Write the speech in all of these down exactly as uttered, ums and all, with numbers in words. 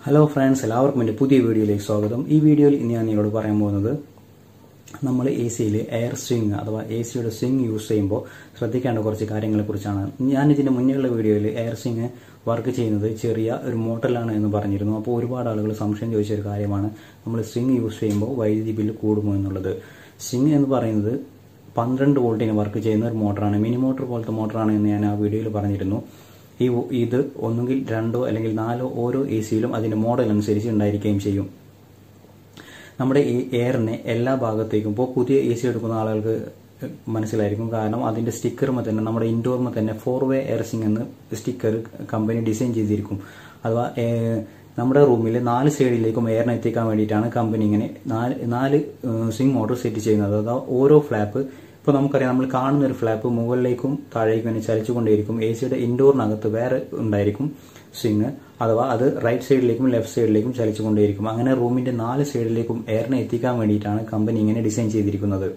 Hello friends, എല്ലാവർക്കും എൻ്റെ പുതിയ വീഡിയോയിലേക്ക് സ്വാഗതം. ഈ വീഡിയോയിൽ ഇനി ഞാൻ നിങ്ങളോട് പറയാൻ പോകുന്നത് നമ്മൾ എ സിയിൽ എയർ സ്വിങ് അഥവാ എ സിയുടെ സ്വിങ് യൂസ് ചെയ്യുമ്പോൾ ശ്രദ്ധിക്കേണ്ട കുറച്ച് കാര്യങ്ങളെക്കുറിച്ചാണ്. ഞാനിതിൻ്റെ മുന്നേയുള്ള വീഡിയോയിൽ എയർ സ്വിങ് വർക്ക് ചെയ്യുന്നത് ചെറിയ ഒരു മോട്ടറിലാണ് എന്ന് പറഞ്ഞിരുന്നു. അപ്പോൾ ഒരുപാട് ആളുകൾ സംശയം ചോദിച്ച ഒരു കാര്യമാണ് നമ്മൾ സ്വിങ് യൂസ് ചെയ്യുമ്പോൾ വൈദ്യുതി ബില്ല് കൂടുമോ എന്നുള്ളത്. സ്വിങ് എന്ന് പറയുന്നത് പന്ത്രണ്ട് വോൾട്ടിന് വർക്ക് ചെയ്യുന്ന ഒരു മോട്ടറാണ്. മിനി മോട്ടർ പോലത്തെ മോട്ടറാണ് എന്ന് ഞാൻ ആ വീഡിയോയിൽ പറഞ്ഞിരുന്നു. ഈ ഇത് ഒന്നുകിൽ രണ്ടോ അല്ലെങ്കിൽ നാലോ ഓരോ എ സിയിലും അതിന്റെ മോഡൽ അനുസരിച്ച് ഉണ്ടായിരിക്കുകയും ചെയ്യും. നമ്മുടെ ഈ എയറിനെ എല്ലാ ഭാഗത്തേക്കും ഇപ്പോൾ പുതിയ എ സി എടുക്കുന്ന ആളുകൾക്ക് മനസ്സിലായിരിക്കും. കാരണം അതിന്റെ സ്റ്റിക്കറുമ തന്നെ നമ്മുടെ ഇൻഡോർമ തന്നെ ഫോർ വേ എയർ സ്വിങ് എന്ന് സ്റ്റിക്കർ കമ്പനി ഡിസൈൻ ചെയ്തിരിക്കും. അഥവാ നമ്മുടെ റൂമിൽ നാല് സൈഡിലേക്കും എയറിനെ എത്തിക്കാൻ വേണ്ടിയിട്ടാണ് കമ്പനി ഇങ്ങനെ നാല് നാല് സ്വിങ് മോട്ടർ സെറ്റ് ചെയ്യുന്നത്. അഥവാ ഓരോ ഫ്ലാപ്പ് ഇപ്പോൾ നമുക്കറിയാം, നമ്മൾ കാണുന്ന ഒരു ഫ്ലാപ്പ് മുകളിലേക്കും താഴേക്കും തന്നെ ചലിച്ചുകൊണ്ടേയിരിക്കും. എ സിയുടെ ഇൻഡോറിനകത്ത് വേറെ ഉണ്ടായിരിക്കും സ്വിങ്, അഥവാ അത് റൈറ്റ് സൈഡിലേക്കും ലെഫ്റ്റ് സൈഡിലേക്കും ചലിച്ചുകൊണ്ടേയിരിക്കും. അങ്ങനെ റൂമിന്റെ നാല് സൈഡിലേക്കും എയറിനെ എത്തിക്കാൻ വേണ്ടിയിട്ടാണ് കമ്പനി ഇങ്ങനെ ഡിസൈൻ ചെയ്തിരിക്കുന്നത്.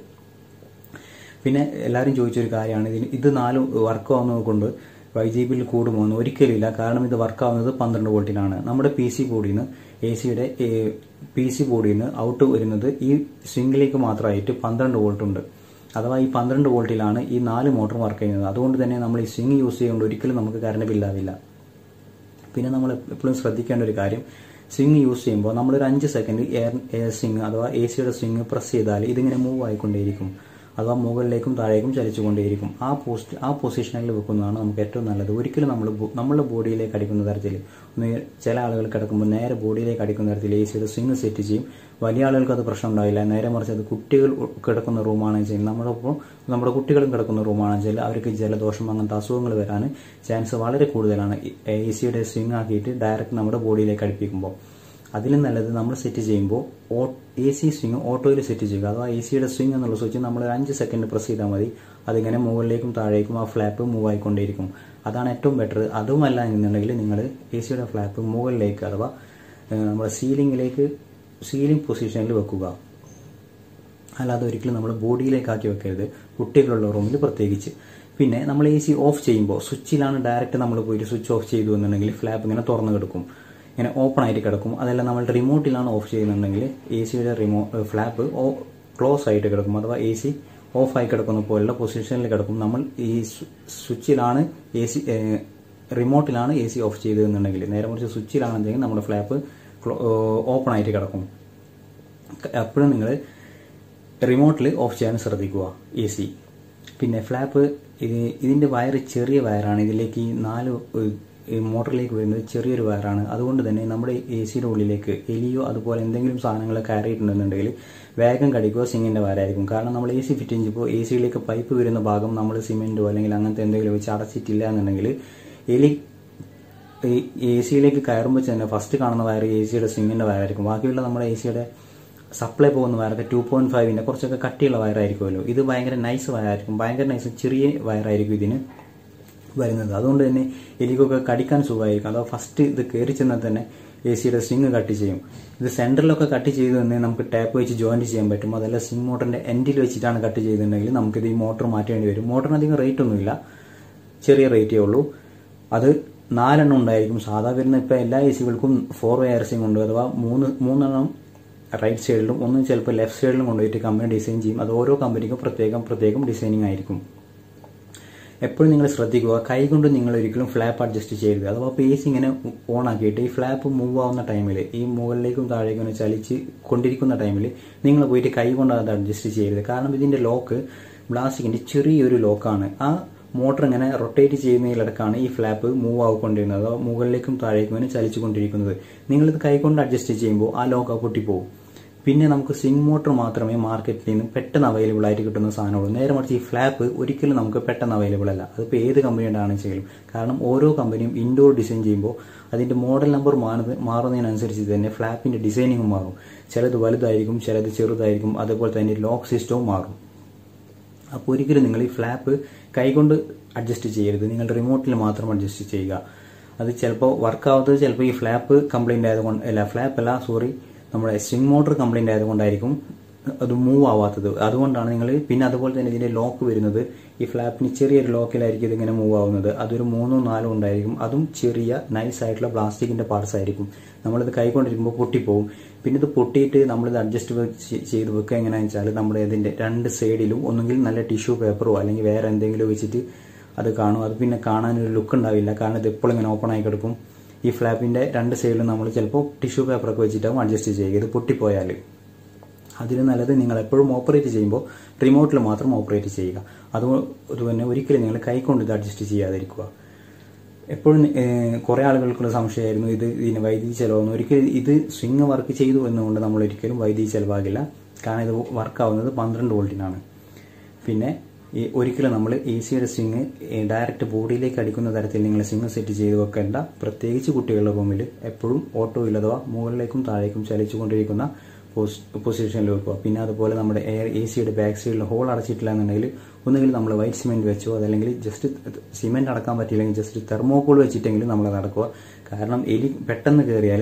പിന്നെ എല്ലാവരും ചോദിച്ചൊരു കാര്യമാണ്, ഇതിന് ഇത് നാലും വർക്ക് ആവുന്നത് കൊണ്ട് വൈദ്യുതി ബില്ല് കൂടുമോ എന്ന്. ഒരിക്കലില്ല. കാരണം ഇത് വർക്ക് ആവുന്നത് പന്ത്രണ്ട് വോൾട്ടിനാണ്. നമ്മുടെ പി സി ബോർഡിൽ നിന്ന് എ സിയുടെ പി സി ബോർഡിൽ നിന്ന് ഔട്ട് വരുന്നത് ഈ സ്വിങ്ങിലേക്ക് മാത്രമായിട്ട് പന്ത്രണ്ട് വോൾട്ട് ഉണ്ട്. അഥവാ ഈ പന്ത്രണ്ട് വോൾട്ടിലാണ് ഈ നാല് മോട്ടർ വർക്ക് ചെയ്യുന്നത്. അതുകൊണ്ട് തന്നെ നമ്മൾ ഈ സ്വിങ് യൂസ് ചെയ്യുന്നത് ഒരിക്കലും നമുക്ക് കറണ്ട് ബില്ലാവില്ല. പിന്നെ നമ്മൾ എപ്പോഴും ശ്രദ്ധിക്കേണ്ട ഒരു കാര്യം, സ്വിങ് യൂസ് ചെയ്യുമ്പോൾ നമ്മളൊരു അഞ്ച് സെക്കൻഡ് എയർ എയർ സ്വിങ് അഥവാ എ സിയുടെ സ്വിങ് പ്രസ് ചെയ്താൽ ഇതിങ്ങനെ മൂവ് ആയിക്കൊണ്ടേയിരിക്കും. അഥവാ മുകളിലേക്കും താഴേക്കും ചലിച്ചുകൊണ്ടേയിരിക്കും. ആ പോസ്റ്റ് ആ പൊസിഷനിൽ വെക്കുന്നതാണ് നമുക്ക് ഏറ്റവും നല്ലത്. ഒരിക്കലും നമ്മൾ നമ്മളുടെ ബോഡിയിലേക്ക് അടിക്കുന്ന തരത്തിൽ, ചില ആളുകൾ കിടക്കുമ്പോൾ നേരെ ബോഡിയിലേക്ക് അടിക്കുന്ന തരത്തിൽ എ സിയുടെ സ്വിങ് സെറ്റ് ചെയ്യും. വലിയ ആളുകൾക്ക് അത് പ്രശ്നം ഉണ്ടാവില്ല. നേരെ മറിച്ച് അത് കുട്ടികൾ കിടക്കുന്ന റൂമാണെന്ന് വെച്ചാൽ, നമ്മളൊപ്പം നമ്മുടെ കുട്ടികളും കിടക്കുന്ന റൂമാണെന്ന് വെച്ചാൽ അവർക്ക് ജലദോഷം അങ്ങനത്തെ അസുഖങ്ങൾ വരാൻ ചാൻസ് വളരെ കൂടുതലാണ് എ സിയുടെ സ്വിങ് ആക്കിയിട്ട് ഡയറക്റ്റ് നമ്മുടെ ബോഡിയിലേക്ക് അടുപ്പിക്കുമ്പോൾ. അതിലും നല്ലത് നമ്മൾ സെറ്റ് ചെയ്യുമ്പോൾ എ സി സ്വിങ് ഓട്ടോയിൽ സെറ്റ് ചെയ്യുക. അഥവാ എ സിയുടെ സ്വിങ് എന്നുള്ള സ്വിച്ച് നമ്മൾ ഒരു അഞ്ച് സെക്കൻഡ് പ്രസ് ചെയ്താൽ മതി. അതിങ്ങനെ മുകളിലേക്കും താഴേക്കും ആ ഫ്ലാപ്പ് മൂവ് ആയിക്കൊണ്ടേയിരിക്കും. അതാണ് ഏറ്റവും ബെറ്റർ. അതുമല്ല എന്നുണ്ടെങ്കിൽ നിങ്ങൾ എ സിയുടെ ഫ്ലാപ്പ് മുകളിലേക്ക് അഥവാ നമ്മുടെ സീലിംഗിലേക്ക് സീലിംഗ് പൊസിഷനിൽ വെക്കുക. അല്ലാതെ ഒരിക്കലും നമ്മൾ ബോഡിയിലേക്ക് ആക്കി വെക്കരുത്, കുട്ടികളുള്ള റൂമിൽ പ്രത്യേകിച്ച്. പിന്നെ നമ്മൾ എ സി ഓഫ് ചെയ്യുമ്പോൾ സ്വിച്ചിലാണ് ഡയറക്റ്റ് നമ്മൾ പോയിട്ട് സ്വിച്ച് ഓഫ് ചെയ്തു എന്നുണ്ടെങ്കിൽ ഫ്ലാപ്പ് ഇങ്ങനെ തുറന്നു കിടക്കും, ഇങ്ങനെ ഓപ്പൺ ആയിട്ട് കിടക്കും. അതല്ല നമ്മൾ റിമോട്ടിലാണ് ഓഫ് ചെയ്യുന്നുണ്ടെങ്കിൽ എ സിയുടെ റിമോ ഫ്ലാപ്പ് ക്ലോസ് ആയിട്ട് കിടക്കും. അഥവാ എ സി ഓഫ് ആയി കിടക്കുന്ന പോലുള്ള പൊസിഷനിൽ കിടക്കും. നമ്മൾ ഈ സ്വിച്ചിലാണ് എ സി റിമോട്ടിലാണ് എ സി ഓഫ് ചെയ്തതെന്നുണ്ടെങ്കിൽ, നേരെ മറിച്ച് സ്വിച്ചിലാണെന്നുണ്ടെങ്കിൽ നമ്മുടെ ഫ്ലാപ്പ് ഓപ്പൺ ആയിട്ട് കിടക്കും. എപ്പോഴും നിങ്ങൾ റിമോട്ടിൽ ഓഫ് ചെയ്യാൻ ശ്രദ്ധിക്കുക എ സി. പിന്നെ ഫ്ലാപ്പ് ഇതിന്റെ വയർ ചെറിയ വയറാണ്. ഇതിലേക്ക് ഈ നാല് മോട്ടറിലേക്ക് വരുന്നത് ചെറിയൊരു വയറാണ്. അതുകൊണ്ട് തന്നെ നമ്മുടെ എ സിയുടെ ഉള്ളിലേക്ക് എലിയോ അതുപോലെ എന്തെങ്കിലും സാധനങ്ങൾ കയറിയിട്ടുണ്ടെന്നുണ്ടെങ്കിൽ വേഗം കടിക്കുക സിങ്ങിന്റെ വയറായിരിക്കും. കാരണം നമ്മൾ എ സി ഫിറ്റ് ചെയ്യുമ്പോൾ എ സിയിലേക്ക് പൈപ്പ് വരുന്ന ഭാഗം നമ്മൾ സിമെന്റോ അല്ലെങ്കിൽ അങ്ങനത്തെ എന്തെങ്കിലും വെച്ച് അടച്ചിട്ടില്ല എന്നുണ്ടെങ്കിൽ എലി എ സിയിലേക്ക് കയറുമ്പോൾ തന്നെ ഫസ്റ്റ് കാണുന്ന വയർ എ സിയുടെ സിങ്ങിന്റെ വയറായിരിക്കും. ബാക്കിയുള്ള നമ്മുടെ എ സിയുടെ സപ്ലൈ പോകുന്ന വയറൊക്കെ ടു പോയിന്റ് ഫൈവിന്റെ കുറച്ചൊക്കെ കട്ടിയുള്ള വയറായിരിക്കുമല്ലോ. ഇത് ഭയങ്കര നൈസ് വയറായിരിക്കും. ഭയങ്കര നൈസ് ചെറിയ വയറായിരിക്കും ഇതിന് വരുന്നത്. അതുകൊണ്ട് തന്നെ എലിക്കൊക്കെ കടിക്കാൻ സുഖമായിരിക്കും. അഥവാ ഫസ്റ്റ് ഇത് കയറി ചെന്നാൽ തന്നെ എ സിയുടെ സ്വിങ് കട്ട് ചെയ്യും. ഇത് സെന്ററിലൊക്കെ കട്ട് ചെയ്ത് തന്നെ നമുക്ക് ടാപ്പ് വെച്ച് ജോയിന്റ് ചെയ്യാൻ പറ്റും. അതല്ല സ്വിങ് മോട്ടറിന്റെ എൻഡിൽ വെച്ചിട്ടാണ് കട്ട് ചെയ്തിട്ടുണ്ടെങ്കിൽ നമുക്കിത് ഈ മോട്ടർ മാറ്റേണ്ടി വരും. മോട്ടറിന് അധികം റേറ്റ് ഒന്നുമില്ല, ചെറിയ റേറ്റേ ഉള്ളൂ. അത് നാലെണ്ണം ഉണ്ടായിരിക്കും. സാധാ വരുന്ന ഇപ്പം എല്ലാ എ സികൾക്കും ഫോർ വേ എയർ സ്വിങ് ഉണ്ട്. അഥവാ മൂന്ന് മൂന്നെണ്ണം റൈറ്റ് സൈഡിലും ഒന്നും ചിലപ്പോൾ ലെഫ്റ്റ് സൈഡിലും കൊണ്ടുപോയിട്ട് കമ്പനി ഡിസൈൻ ചെയ്യും. അത് ഓരോ കമ്പനിക്കും പ്രത്യേകം പ്രത്യേകം ഡിസൈനിങ് ആയിരിക്കും. എപ്പോഴും നിങ്ങൾ ശ്രദ്ധിക്കുക, കൈകൊണ്ട് നിങ്ങൾ ഒരിക്കലും ഫ്ലാപ്പ് അഡ്ജസ്റ്റ് ചെയ്യരുത്. അഥവാ ഇപ്പോൾ എ സി ഇങ്ങനെ ഓൺ ആക്കിയിട്ട് ഈ ഫ്ലാപ്പ് മൂവ് ആവുന്ന ടൈമിൽ, ഈ മുകളിലേക്കും താഴേക്കും ചലിച്ച് കൊണ്ടിരിക്കുന്ന ടൈമിൽ നിങ്ങൾ പോയിട്ട് കൈ കൊണ്ട് അത് അഡ്ജസ്റ്റ് ചെയ്യരുത്. കാരണം ഇതിന്റെ ലോക്ക് പ്ലാസ്റ്റിക്കിന്റെ ചെറിയൊരു ലോക്കാണ്. ആ മോട്ടർ ഇങ്ങനെ റൊട്ടേറ്റ് ചെയ്യുന്നതിലിടക്കാണ് ഈ ഫ്ലാപ്പ് മൂവ് ആയിക്കൊണ്ടിരുന്നത്, അഥവാ മുകളിലേക്കും താഴേക്കും ഇങ്ങനെ ചലിച്ചുകൊണ്ടിരിക്കുന്നത്. നിങ്ങളിത് കൈകൊണ്ട് അഡ്ജസ്റ്റ് ചെയ്യുമ്പോൾ ആ ലോക്ക് പൊട്ടിപ്പോകും. പിന്നെ നമുക്ക് സ്വിങ് മോട്ടർ മാത്രമേ മാർക്കറ്റിൽ നിന്ന് പെട്ടെന്ന് അവൈലബിൾ ആയിട്ട് കിട്ടുന്ന സാധനമുള്ളൂ. നേരെ മറിച്ച് ഈ ഫ്ലാപ്പ് ഒരിക്കലും നമുക്ക് പെട്ടെന്ന് അവൈലബിൾ അല്ല. അതിപ്പോൾ ഏത് കമ്പനിയുടെ ആണെങ്കിലും. കാരണം ഓരോ കമ്പനിയും ഇൻഡോർ ഡിസൈൻ ചെയ്യുമ്പോൾ അതിന്റെ മോഡൽ നമ്പർ മാറുന്നതിനനുസരിച്ച് തന്നെ ഫ്ലാപ്പിന്റെ ഡിസൈനിങ്ങും മാറും. ചിലത് വലുതായിരിക്കും, ചിലത് ചെറുതായിരിക്കും. അതുപോലെ തന്നെ ലോക്ക് സിസ്റ്റവും മാറും. അപ്പോൾ ഒരിക്കലും നിങ്ങൾ ഈ ഫ്ലാപ്പ് കൈകൊണ്ട് അഡ്ജസ്റ്റ് ചെയ്യരുത്. നിങ്ങൾ റിമോട്ടിൽ മാത്രം അഡ്ജസ്റ്റ് ചെയ്യുക. അത് ചിലപ്പോൾ വർക്കാവാത്തത് ചിലപ്പോൾ ഈ ഫ്ലാപ്പ് കംപ്ലൈന്റ് ആയതുകൊണ്ട് അല്ല ഫ്ലാപ്പ് അല്ല സോറി നമ്മുടെ സ്വിങ് മോട്ടർ കംപ്ലൈന്റ് ആയതുകൊണ്ടായിരിക്കും. അത് മൂവ് ആവാത്തത്. അതുകൊണ്ടാണ് നിങ്ങൾ പിന്നെ അതുപോലെ തന്നെ ഇതിന്റെ ലോക്ക് വരുന്നത് ഈ ഫ്ലാപ്പിന് ചെറിയൊരു ലോക്കിലായിരിക്കും ഇതിങ്ങനെ മൂവ് ആവുന്നത്. അതൊരു മൂന്നോ നാലോ ഉണ്ടായിരിക്കും. അതും ചെറിയ നൈസ് ആയിട്ടുള്ള പ്ലാസ്റ്റിക്കിന്റെ പാർട്സ് ആയിരിക്കും. നമ്മളിത് കൈകൊണ്ടിരിക്കുമ്പോൾ പൊട്ടിപ്പോവും. പിന്നെ ഇത് പൊട്ടിയിട്ട് നമ്മളിത് അഡ്ജസ്റ്റ് ചെയ്ത് വെക്കുക എങ്ങനെയാണെന്ന് വെച്ചാൽ നമ്മൾ ഇതിന്റെ രണ്ട് സൈഡിലും ഒന്നുകിൽ നല്ല ടിഷ്യൂ പേപ്പറോ അല്ലെങ്കിൽ വേറെ എന്തെങ്കിലും വെച്ചിട്ട് അത് കാണും. അത് പിന്നെ കാണാനൊരു ലുക്ക് ഉണ്ടാവില്ല. കാരണം ഇത് എപ്പോഴും ഇങ്ങനെ ഓപ്പൺ ആയി കിടക്കും. ഈ ഫ്ലാപ്പിന്റെ രണ്ട് സൈഡിലും നമ്മൾ ചിലപ്പോൾ ടിഷ്യൂ പേപ്പറൊക്കെ വെച്ചിട്ടാവും അഡ്ജസ്റ്റ് ചെയ്യുക. ഇത് പൊട്ടിപ്പോയാൽ അതിന് നല്ലത് നിങ്ങൾ എപ്പോഴും ഓപ്പറേറ്റ് ചെയ്യുമ്പോൾ റിമോട്ടിൽ മാത്രം ഓപ്പറേറ്റ് ചെയ്യുക. അതുപോലെ ഒരിക്കലും നിങ്ങൾ കൈകൊണ്ട് ഇത് അഡ്ജസ്റ്റ് ചെയ്യാതിരിക്കുക. എപ്പോഴും കുറെ ആളുകൾക്കുള്ള സംശയമായിരുന്നു ഇത് ഇതിന് വൈദ്യുതി ചെലവാകുന്നു. ഒരിക്കലും ഇത് സ്വിങ് വർക്ക് ചെയ്തു എന്നുകൊണ്ട് നമ്മൾ ഒരിക്കലും വൈദ്യുതി ചെലവാകില്ല. കാരണം ഇത് വർക്കാവുന്നത് പന്ത്രണ്ട് വോൾട്ടിനാണ്. പിന്നെ ഈ ഒരിക്കലും നമ്മൾ എ സിയുടെ സ്വിങ് ഡയറക്റ്റ് ബോഡിയിലേക്ക് അടിക്കുന്ന തരത്തിൽ നിങ്ങൾ സ്വിങ് സെറ്റ് ചെയ്ത് വെക്കേണ്ട. പ്രത്യേകിച്ച് കുട്ടികളുടെ റൂമിൽ എപ്പോഴും ഓട്ടോയിൽ അഥവാ മുകളിലേക്കും താഴേക്കും ചലിച്ചുകൊണ്ടിരിക്കുന്ന പൊസിഷനിൽ വെക്കുക. പിന്നെ അതുപോലെ നമ്മുടെ എയർ എ സിയുടെ ബാക്ക് സൈഡിൽ ഹോൾ അടച്ചിട്ടില്ല എന്നുണ്ടെങ്കിൽ ഒന്നുകിൽ നമ്മൾ വൈറ്റ് സിമെന്റ് വെച്ചോ അതല്ലെങ്കിൽ ജസ്റ്റ് സിമെന്റ് അടക്കാൻ പറ്റിയില്ലെങ്കിൽ ജസ്റ്റ് തെർമോകോൾ വെച്ചിട്ടെങ്കിലും നമ്മൾ നടക്കുക. കാരണം എലി പെട്ടെന്ന് കയറിയാൽ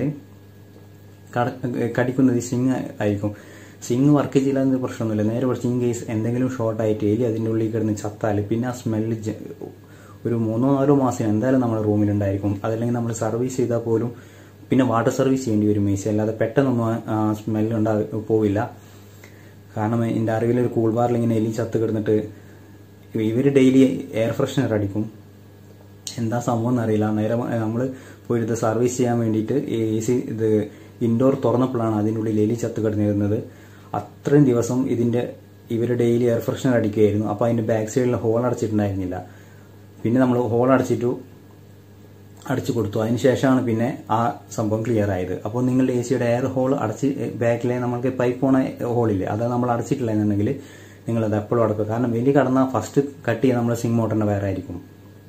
കടിക്കുന്നത് സ്വിങ് ആയിരിക്കും. സ്വിങ് വർക്ക് ചെയ്യില്ലാത്ത പ്രശ്നമൊന്നുമില്ല. നേരെ കുറച്ച് ഇൻ കേസ് എന്തെങ്കിലും ഷോർട്ട് ആയിട്ട് എലി അതിൻ്റെ ഉള്ളിൽ കിടന്ന് ചത്താൽ പിന്നെ ആ സ്മെല്ല് ഒരു മൂന്നോ നാലോ മാസം എന്തായാലും നമ്മുടെ റൂമിലുണ്ടായിരിക്കും. അതല്ലെങ്കിൽ നമ്മൾ സർവീസ് ചെയ്താൽ പോലും പിന്നെ വാട്ടർ സർവീസ് ചെയ്യേണ്ടി വരും എ സി. അല്ലാതെ പെട്ടെന്നൊന്നും സ്മെല്ല് ഉണ്ടാ പോവില്ല. കാരണം എൻ്റെ അറിവിൽ ഒരു കൂൾ ബാറിൽ ഇങ്ങനെ എലി ചത്ത് കിടന്നിട്ട് ഇവർ ഡെയിലി എയർ ഫ്രഷ്നർ അടിക്കും. എന്താ സംഭവം എന്നറിയില്ല. നേരെ നമ്മൾ പോയി ഇത് സർവീസ് ചെയ്യാൻ വേണ്ടിയിട്ട് എ സി ഇത് ഇൻഡോർ തുറന്നപ്പോഴാണ് അതിൻ്റെ ഉള്ളിൽ എലി ചത്ത് കിടന്നിരുന്നത്. അത്രയും ദിവസം ഇതിന്റെ ഇവർ ഡെയിലി എയർ ഫ്രഷ്നർ അടിക്കുകയായിരുന്നു. അപ്പോൾ അതിന്റെ ബാക്ക് സൈഡിൽ ഹോൾ അടച്ചിട്ടുണ്ടായിരുന്നില്ല. പിന്നെ നമ്മൾ ഹോൾ അടച്ചിട്ടു അടച്ചു കൊടുത്തു. അതിനുശേഷമാണ് പിന്നെ ആ സംഭവം ക്ലിയർ ആയത്. അപ്പോൾ നിങ്ങളുടെ എ സിയുടെ എയർ ഹോൾ അടച്ച് ബാക്കിലെ നമ്മൾക്ക് പൈപ്പ് പോണ ഹോളില്ലേ അത് നമ്മൾ അടച്ചിട്ടില്ല എന്നുണ്ടെങ്കിൽ നിങ്ങളത് എപ്പോഴും അടക്കുക. കാരണം എലി കടന്നാൽ ഫസ്റ്റ് കട്ട് ചെയ്യുക നമ്മുടെ സ്വിങ് മോട്ടറിന്റെ വയറായിരിക്കും.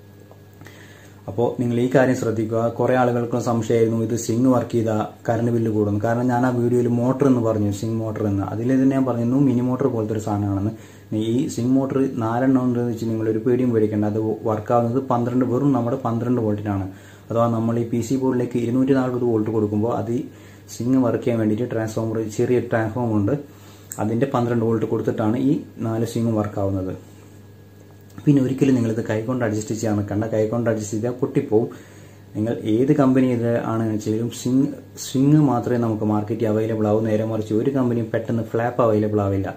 അപ്പോൾ നിങ്ങൾ ഈ കാര്യം ശ്രദ്ധിക്കുക. കുറെ ആളുകൾക്കും സംശയമായിരുന്നു ഇത് സ്വിങ് വർക്ക് ചെയ്താൽ കറണ്ട് ബില്ല് കൂടുന്നു. കാരണം ഞാൻ ആ വീഡിയോയിൽ മോട്ടർ എന്ന് പറഞ്ഞു, സ്വിങ് മോട്ടർ എന്ന്. അതിൽ തന്നെ ഞാൻ പറഞ്ഞു മിനി മോട്ടർ പോലത്തെ ഒരു സാധനമാണെന്ന്. ഈ സ്വിങ് മോട്ടർ നാലെണ്ണം ഉണ്ടെന്ന് വെച്ച് നിങ്ങൾ ഒരു പേടിയും പേടിക്കേണ്ട. അത് വർക്കാവുന്നത് പന്ത്രണ്ട് വെറും നമ്മുടെ പന്ത്രണ്ട് വോൾട്ടിനാണ്. അഥവാ നമ്മൾ ഈ പി സി ബോർഡിലേക്ക് ഇരുന്നൂറ്റി നാൽപ്പത് വോൾട്ട് കൊടുക്കുമ്പോൾ അത് സ്വിങ് വർക്ക് ചെയ്യാൻ വേണ്ടിയിട്ട് ട്രാൻസ്ഫോമർ ചെറിയ ട്രാൻസ്ഫോമർ ഉണ്ട്. അതിന്റെ പന്ത്രണ്ട് വോൾട്ട് കൊടുത്തിട്ടാണ് ഈ നാല് സ്വിങ്ങും വർക്കാവുന്നത്. പിന്നെ ഒരിക്കലും നിങ്ങളിത് കൈകൊണ്ട് അഡ്ജസ്റ്റ് ചെയ്യാൻ നിൽക്കണ്ട. കൈകൊണ്ട് അഡ്ജസ്റ്റ് ചെയ്താൽ പൊട്ടിപ്പോവും. നിങ്ങൾ ഏത് കമ്പനിയുടെ ആണെന്ന് വെച്ചാലും സ്വിങ് സ്വിങ് മാത്രമേ നമുക്ക് മാർക്കറ്റിൽ അവൈലബിൾ ആവൂ. നേരെ മറിച്ച് ഒരു കമ്പനിയും പെട്ടെന്ന് ഫ്ലാപ്പ് അവൈലബിൾ ആവില്ല.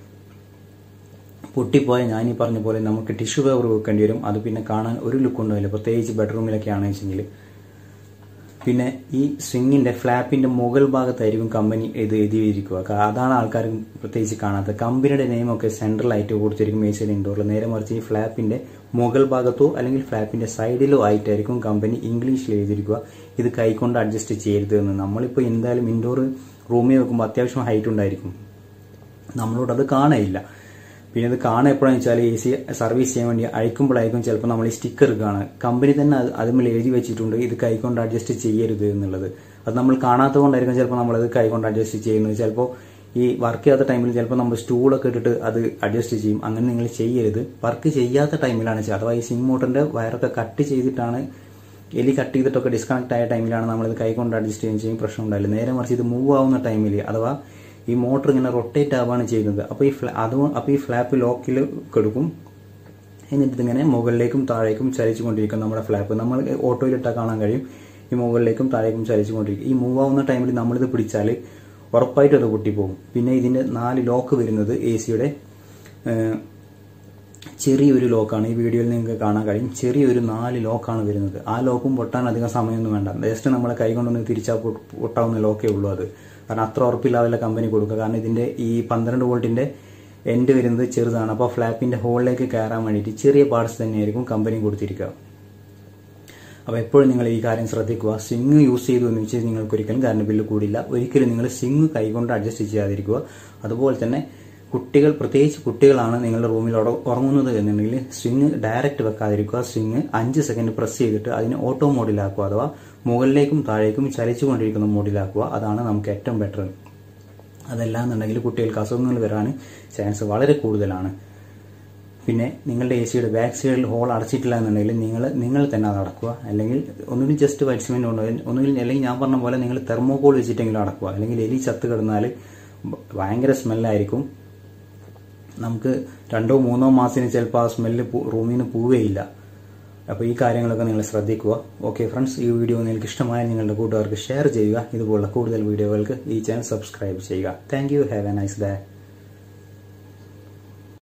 പൊട്ടിപ്പോയ ഞാൻ ഈ പറഞ്ഞ പോലെ നമുക്ക് ടിഷ്യൂ പേപ്പർ വെക്കേണ്ടി വരും. അത് പിന്നെ കാണാൻ ഒരു ലുക്ക് ഉണ്ടാവില്ല, പ്രത്യേകിച്ച് ബെഡ്റൂമിലൊക്കെ ആണെന്ന് വെച്ചെങ്കിൽ. പിന്നെ ഈ സ്വിങ്ങിന്റെ ഫ്ലാപ്പിന്റെ മുകൾ ഭാഗത്തായിരിക്കും കമ്പനി ഇത് എഴുതിയിരിക്കുക. അതാണ് ആൾക്കാർ പ്രത്യേകിച്ച് കാണാത്തത്. കമ്പനിയുടെ നെയിമൊക്കെ സെൻട്രൽ ആയിട്ട് കൊടുത്തിരിക്കും എ സിയുടെ ഇൻഡോറിൽ. നേരെ മറിച്ച് ഈ ഫ്ലാപ്പിന്റെ മുകൾ ഭാഗത്തോ അല്ലെങ്കിൽ ഫ്ലാപ്പിന്റെ സൈഡിലോ ആയിട്ടായിരിക്കും കമ്പനി ഇംഗ്ലീഷിൽ എഴുതിയിരിക്കുക ഇത് കൈകൊണ്ട് അഡ്ജസ്റ്റ് ചെയ്യരുത് എന്ന്. നമ്മളിപ്പോൾ എന്തായാലും ഇൻഡോർ റൂമിൽ വെക്കുമ്പോൾ അത്യാവശ്യം ഹൈറ്റ് ഉണ്ടായിരിക്കും, നമ്മളോട് അത് കാണയില്ല. പിന്നെ ഇത് കാണാൻ എപ്പോഴാണെന്ന് വെച്ചാൽ എ സി സർവീസ് ചെയ്യാൻ വേണ്ടി അയക്കുമ്പോഴായിരിക്കും ചിലപ്പോൾ നമ്മൾ ഈ സ്റ്റിക്കർ കാണാൻ. കമ്പനി തന്നെ അതുമേൽ എഴുതി വെച്ചിട്ടുണ്ട് ഇത് കൈകൊണ്ട് അഡ്ജസ്റ്റ് ചെയ്യരുത് എന്നുള്ളത്. അത് നമ്മൾ കാണാത്തത് കൊണ്ടായിരിക്കും ചിലപ്പോൾ നമ്മളത് കൈകൊണ്ട് അഡ്ജസ്റ്റ് ചെയ്യുന്നത്. ചിലപ്പോൾ ഈ വർക്ക് ചെയ്യാത്ത ടൈമിൽ ചിലപ്പോൾ നമ്മൾ സ്റ്റൂളൊക്കെ ഇട്ടിട്ട് അത് അഡ്ജസ്റ്റ് ചെയ്യും. അങ്ങനെ നിങ്ങൾ ചെയ്യരുത്. വർക്ക് ചെയ്യാത്ത ടൈമിലാണ് ചെയ്യുക. അഥവാ ഈ സ്വിങ് മോട്ടറിന്റെ വയറൊക്കെ കട്ട് ചെയ്തിട്ടാണ് എലി കട്ട് ചെയ്തിട്ടൊക്കെ ഡിസ്കണക്ട് ആയ ടൈമിലാണ് നമ്മളത് കൈകൊണ്ട് അഡ്ജസ്റ്റ് ചെയ്യുകയും ചെയ്യും, പ്രശ്നം ഉണ്ടാവില്ല. നേരെ മറിച്ച് ഇത് മൂവ് ആവുന്ന ടൈമിൽ അഥവാ ഈ മോട്ടർ ഇങ്ങനെ റൊട്ടേറ്റ് ആവുകയാണ് ചെയ്യുന്നത്. അപ്പോൾ ഈ അത് അപ്പോൾ ഈ ഫ്ലാപ്പ് ലോക്കിൽ കൊടുക്കും. എന്നിട്ട് ഇതിങ്ങനെ മുകളിലേക്കും താഴേക്കും ചലിച്ചുകൊണ്ടിരിക്കും നമ്മുടെ ഫ്ലാപ്പ്. നമ്മൾ ഓട്ടോയിലിട്ടാൽ കാണാൻ കഴിയും ഈ മുകളിലേക്കും താഴേക്കും ചലിച്ചുകൊണ്ടിരിക്കും. ഈ മൂവ് ആവുന്ന ടൈമിൽ നമ്മളിത് പിടിച്ചാൽ ഉറപ്പായിട്ടും അത് പൊട്ടിപ്പോകും. പിന്നെ ഇതിന്റെ നാല് ലോക്ക് വരുന്നത് എ സിയുടെ ചെറിയൊരു ലോക്കാണ്. ഈ വീഡിയോയിൽ നിങ്ങൾക്ക് കാണാൻ കഴിയും ചെറിയൊരു നാല് ലോക്കാണ് വരുന്നത്. ആ ലോക്കും പൊട്ടാൻ അധികം സമയമൊന്നും വേണ്ട. ജസ്റ്റ് നമ്മളെ കൈ കൊണ്ടൊന്ന് തിരിച്ചാൽ പൊട്ടാവുന്ന ലോക്കേ ഉള്ളൂ അത്. കാരണം അത്ര ഉറപ്പില്ലാതെ കമ്പനി കൊടുക്കുക. കാരണം ഇതിന്റെ ഈ പന്ത്രണ്ട് വോൾട്ടിന്റെ എൻഡ് വരുന്നത് ചെറുതാണ്. അപ്പോൾ ഫ്ലാപ്പിന്റെ ഹോളിലേക്ക് കയറാൻ വേണ്ടിയിട്ട് ചെറിയ പാർട്സ് തന്നെയായിരിക്കും കമ്പനി കൊടുത്തിരിക്കുക. അപ്പോൾ എപ്പോഴും നിങ്ങൾ ഈ കാര്യം ശ്രദ്ധിക്കുക. സ്വിങ് യൂസ് ചെയ്തു എന്ന് വെച്ചാൽ നിങ്ങൾക്ക് ഒരിക്കലും കറണ്ട് ബില്ല് കൂടില്ല. ഒരിക്കലും നിങ്ങൾ സ്വിങ് കൈകൊണ്ട് അഡ്ജസ്റ്റ് ചെയ്യാതിരിക്കുക. അതുപോലെ തന്നെ കുട്ടികൾ, പ്രത്യേകിച്ച് കുട്ടികളാണ് നിങ്ങളുടെ റൂമിൽ ഉറങ്ങുന്നത് എന്നുണ്ടെങ്കിൽ സ്വിങ് ഡയറക്റ്റ് വെക്കാതിരിക്കുക. സ്വിങ് അഞ്ച് സെക്കൻഡ് പ്രസ് ചെയ്തിട്ട് അതിനെ ഓട്ടോ മോഡിലാക്കുക. അഥവാ മുകളിലേക്കും താഴേക്കും ചലിച്ചുകൊണ്ടിരിക്കുന്ന മോഡിലാക്കുക. അതാണ് നമുക്ക് ഏറ്റവും ബെറ്റർ. അതല്ല എന്നുണ്ടെങ്കിൽ കുട്ടികൾക്ക് അസുഖങ്ങൾ വരാൻ ചാൻസ് വളരെ കൂടുതലാണ്. പിന്നെ നിങ്ങളുടെ എ സിയുടെ ബാക്ക് സൈഡിൽ ഹോൾ അടച്ചിട്ടില്ല എന്നുണ്ടെങ്കിൽ നിങ്ങൾ നിങ്ങൾ തന്നെ അത് അടക്കുക. അല്ലെങ്കിൽ ഒന്നുകിൽ ജസ്റ്റ് വൈറ്റ് സിമെന്റ് കൊണ്ടോ ഒന്നുകിൽ അല്ലെങ്കിൽ ഞാൻ പറഞ്ഞ പോലെ നിങ്ങൾ തെർമോകോൾ വെച്ചിട്ടെങ്കിലും അടക്കുക. അല്ലെങ്കിൽ എലി ചത്ത് കിടന്നാൽ ഭയങ്കര സ്മെല്ലായിരിക്കും. നമുക്ക് രണ്ടോ മൂന്നോ മാസത്തിന് ചിലപ്പോൾ ആ സ്മെല്ല് റൂമിൽ നിന്ന് പോവുകയില്ല. അപ്പോൾ ഈ കാര്യങ്ങളൊക്കെ നിങ്ങൾ ശ്രദ്ധിക്കുക. ഓക്കെ ഫ്രണ്ട്സ്, ഈ വീഡിയോ നിങ്ങൾക്ക് ഇഷ്ടമായാൽ നിങ്ങളുടെ കൂട്ടുകാർക്ക് ഷെയർ ചെയ്യുക. ഇതുപോലുള്ള കൂടുതൽ വീഡിയോകൾക്ക് ഈ ചാനൽ സബ്സ്ക്രൈബ് ചെയ്യുക. Thank you. Have a nice day.